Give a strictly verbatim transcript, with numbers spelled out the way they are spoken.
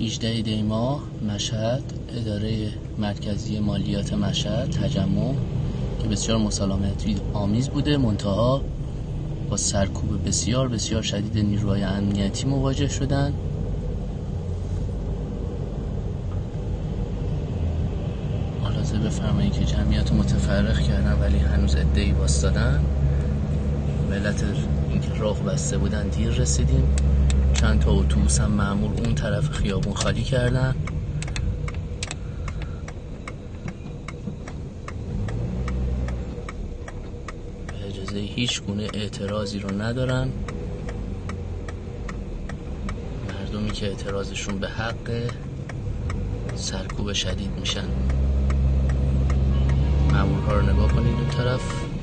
هجدهم دی ماه مشهد، اداره مرکزی مالیات مشهد تجمع که بسیار مسالمتی آمیز بوده، منتها با سرکوب بسیار بسیار شدید نیروهای امنیتی مواجه شدن. ملاحظه بفرمایید که جمعیت متفرق کردن ولی هنوز عده‌ای واسطادن. به علت اینکه راه بسته بودن دیر رسیدیم. چند تا اتوبوس هم مأمور اون طرف خیابون خالی کردن. به اجازه هیچ گونه اعتراضی رو ندارن. مردمی که اعتراضشون به حق سرکوب شدید میشن. مأمورها رو نگاه کنید اون طرف.